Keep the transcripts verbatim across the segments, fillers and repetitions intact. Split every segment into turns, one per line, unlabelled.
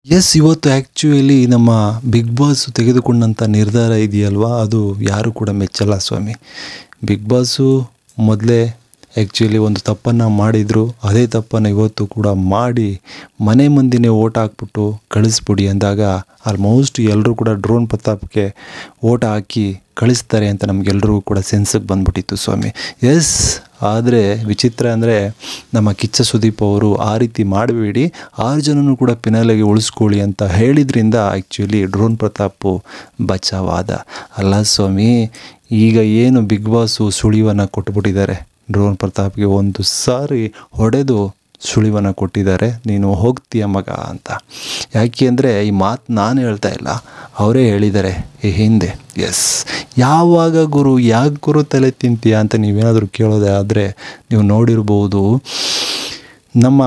S, ಇವತ್ತು actually ನಮ್ಮ big boss ತೆಗೆದುಕೊಂಡಂಥ ನಿರ್ಧಾರ ಇದೆಯಲ್ವಾ, ಅದು ಯಾರೂ ಕೂಡ ಮೆಚ್ಚಲ್ಲ ಸ್ವಾಮಿ. ಬಿಗ್ ಬಾಸು ಮೊದಲೇ ಆ್ಯಕ್ಚುಯಲಿ ಒಂದು ತಪ್ಪನ್ನು ಮಾಡಿದರು. ಅದೇ ತಪ್ಪನ್ನು ಇವತ್ತು ಕೂಡ ಮಾಡಿ ಮನೆ ಮಂದಿನೇ ಓಟ್ ಹಾಕ್ಬಿಟ್ಟು ಕಳಿಸ್ಬಿಡಿ ಅಂದಾಗ ಆಲ್ಮೋಸ್ಟ್ ಎಲ್ಲರೂ ಕೂಡ ಡ್ರೋನ್ ಪ್ರತಾಪ್ಗೆ ಓಟ್ ಹಾಕಿ ಕಳಿಸ್ತಾರೆ ಅಂತ ನಮಗೆಲ್ಲರಿಗೂ ಕೂಡ ಸೆನ್ಸಿಗೆ ಬಂದ್ಬಿಟ್ಟಿತ್ತು ಸ್ವಾಮಿ. ಎಸ್, ಆದರೆ ವಿಚಿತ್ರ ಅಂದರೆ ನಮ್ಮ ಕಿಚ್ಚ ಸುದೀಪ್ ಅವರು ಆ ರೀತಿ ಮಾಡಬೇಡಿ, ಆರು ಜನನೂ ಕೂಡ ಪಿನಾಲೆಗೆ ಉಳಿಸ್ಕೊಳ್ಳಿ ಅಂತ ಹೇಳಿದ್ರಿಂದ ಆ್ಯಕ್ಚುಲಿ ಡ್ರೋನ್ ಪ್ರತಾಪು ಬಚಾವಾದ. ಅಲ್ಲ ಸ್ವಾಮಿ, ಈಗ ಏನು ಬಿಗ್ ಬಾಸು ಸುಳಿವನ್ನು ಕೊಟ್ಬಿಟ್ಟಿದ್ದಾರೆ. ಡ್ರೋನ್ ಪ್ರತಾಪ್ಗೆ ಒಂದು ಸಾರಿ ಹೊಡೆದು ಸುಳಿವನ್ನು ಕೊಟ್ಟಿದ್ದಾರೆ, ನೀನು ಹೋಗ್ತೀಯ ಮಗ ಅಂತ. ಯಾಕೆ ಅಂದರೆ ಈ ಮಾತು ನಾನು ಹೇಳ್ತಾ ಇಲ್ಲ, ಅವರೇ ಹೇಳಿದ್ದಾರೆ ಈ ಹಿಂದೆ. ಎಸ್, ಯಾವಾಗ ಗುರು, ಯಾಕೆ ಗುರು ತಲೆ ತಿಂತೀಯ ಅಂತ ನೀವೇನಾದರೂ ಕೇಳೋದೇ ಆದರೆ ನೀವು ನೋಡಿರ್ಬೋದು, ನಮ್ಮ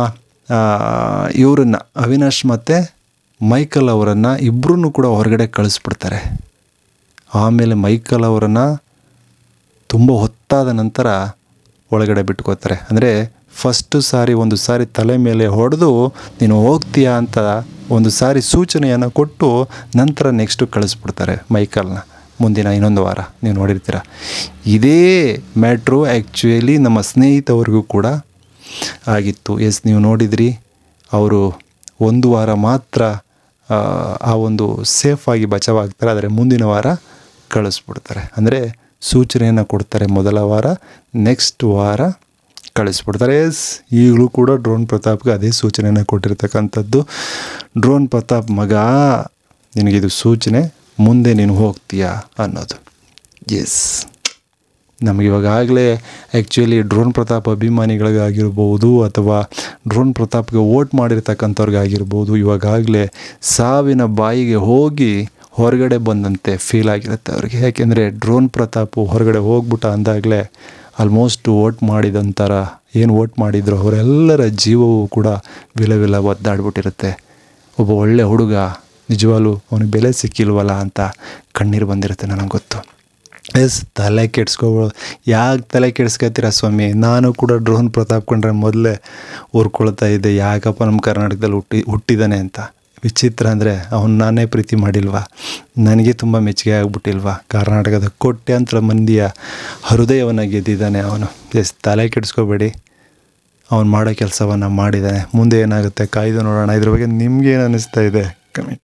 ಇವರನ್ನು ಅವಿನಾಶ್ ಮತ್ತು ಮೈಕಲ್ ಅವರನ್ನು ಇಬ್ಬರನ್ನೂ ಕೂಡ ಹೊರಗಡೆ ಕಳಿಸ್ಬಿಡ್ತಾರೆ. ಆಮೇಲೆ ಮೈಕಲ್ ಅವರನ್ನು ತುಂಬ ಹೊತ್ತಾದ ನಂತರ ಒಳಗಡೆ ಬಿಟ್ಕೋತಾರೆ. ಅಂದರೆ ಫಸ್ಟು ಸಾರಿ ಒಂದು ಸಾರಿ ತಲೆ ಮೇಲೆ ಹೊಡೆದು ನೀನು ಹೋಗ್ತೀಯಾ ಅಂತ ಒಂದು ಸಾರಿ ಸೂಚನೆಯನ್ನು ಕೊಟ್ಟು ನಂತರ ನೆಕ್ಸ್ಟು ಕಳಿಸ್ಬಿಡ್ತಾರೆ ಮೈಕಲ್ನ. ಮುಂದಿನ ಇನ್ನೊಂದು ವಾರ ನೀವು ನೋಡಿರ್ತೀರ. ಇದೇ ಮ್ಯಾಟ್ರು ಆ್ಯಕ್ಚುಯಲಿ ನಮ್ಮ ಸ್ನೇಹಿತವ್ರಿಗೂ ಕೂಡ ಆಗಿತ್ತು. ಎಸ್, ನೀವು ನೋಡಿದ್ರಿ, ಅವರು ಒಂದು ವಾರ ಮಾತ್ರ ಆ ಒಂದು ಸೇಫಾಗಿ ಬಚಾವಾಗ್ತಾರೆ, ಆದರೆ ಮುಂದಿನ ವಾರ ಕಳಿಸ್ಬಿಡ್ತಾರೆ. ಅಂದರೆ ಸೂಚನೆಯನ್ನು ಕೊಡ್ತಾರೆ ಮೊದಲ ವಾರ, ನೆಕ್ಸ್ಟ್ ವಾರ ಕಳಿಸ್ಬಿಡ್ತಾರೆ. ಎಸ್, ಈಗಲೂ ಕೂಡ ಡ್ರೋನ್ ಪ್ರತಾಪ್ಗೆ ಅದೇ ಸೂಚನೆಯನ್ನು ಕೊಟ್ಟಿರ್ತಕ್ಕಂಥದ್ದು. ಡ್ರೋನ್ ಪ್ರತಾಪ್ ಮಗ, ನಿನಗಿದು ಸೂಚನೆ, ಮುಂದೆ ನೀನು ಹೋಗ್ತೀಯಾ ಅನ್ನೋದು. ಎಸ್, ನಮಗಿವಾಗಲೇ ಆ್ಯಕ್ಚುಲಿ ಡ್ರೋನ್ ಪ್ರತಾಪ್ ಅಭಿಮಾನಿಗಳಿಗಾಗಿರ್ಬೋದು ಅಥವಾ ಡ್ರೋನ್ ಪ್ರತಾಪ್ಗೆ ವೋಟ್ ಮಾಡಿರ್ತಕ್ಕಂಥವ್ರಿಗಾಗಿರ್ಬೋದು, ಇವಾಗಲೇ ಸಾವಿನ ಬಾಯಿಗೆ ಹೋಗಿ ಹೊರಗಡೆ ಬಂದಂತೆ ಫೀಲ್ ಆಗಿರುತ್ತೆ ಅವ್ರಿಗೆ. ಯಾಕೆಂದರೆ ಡ್ರೋನ್ ಪ್ರತಾಪು ಹೊರಗಡೆ ಹೋಗ್ಬಿಟ್ಟ ಅಂದಾಗಲೇ ಆಲ್ಮೋಸ್ಟ್ ವೋಟ್ ಮಾಡಿದಂಥರ ಏನು ವೋಟ್ ಮಾಡಿದ್ರು ಅವರೆಲ್ಲರ ಜೀವವೂ ಕೂಡ ವಿಲ ವಿಲ ಒದ್ದಾಡ್ಬಿಟ್ಟಿರುತ್ತೆ. ಒಬ್ಬ ಒಳ್ಳೆ ಹುಡುಗ, ನಿಜವಾಗ್ಲೂ ಅವನಿಗೆ ಬೆಲೆ ಸಿಕ್ಕಿಲ್ವಲ್ಲ ಅಂತ ಕಣ್ಣೀರು ಬಂದಿರುತ್ತೆ, ನನಗೆ ಗೊತ್ತು. ಎಸ್, ತಲೆ ಕೆಡ್ಸ್ಕೊಬೋ ಯಾಕೆ ತಲೆ ಕೆಡ್ಸ್ಕೊತೀರ ಸ್ವಾಮಿ? ನಾನು ಕೂಡ ಡ್ರೋನ್ ಪ್ರತಾಪ್ ಕಂಡ್ರೆ ಮೊದಲೇ ಊರ್ಕೊಳ್ತಾ ಇದ್ದೆ, ಯಾಕಪ್ಪ ನಮ್ಮ ಕರ್ನಾಟಕದಲ್ಲಿ ಹುಟ್ಟಿ ಹುಟ್ಟಿದ್ದಾನೆ ಅಂತ. ವಿಚಿತ್ರ ಅಂದರೆ ಅವನು ನಾನೇ ಪ್ರೀತಿ ಮಾಡಿಲ್ವಾ, ನನಗೆ ತುಂಬ ಮೆಚ್ಚುಗೆ ಆಗ್ಬಿಟ್ಟಿಲ್ವಾ? ಕರ್ನಾಟಕದ ಕೋಟ್ಯಾಂತರ ಮಂದಿಯ ಹೃದಯವನ್ನು ಗೆದ್ದಿದ್ದಾನೆ ಅವನು. ಎಸ್, ತಲೆ ಕೆಡಿಸ್ಕೋಬೇಡಿ, ಅವನು ಮಾಡೋ ಕೆಲಸವನ್ನು ಮಾಡಿದ್ದಾನೆ. ಮುಂದೆ ಏನಾಗುತ್ತೆ ಕಾಯ್ದು ನೋಡೋಣ. ಇದ್ರ ಬಗ್ಗೆ ನಿಮ್ಗೇನು ಅನ್ನಿಸ್ತಾ ಇದೆ ಕಮೆಂಟ್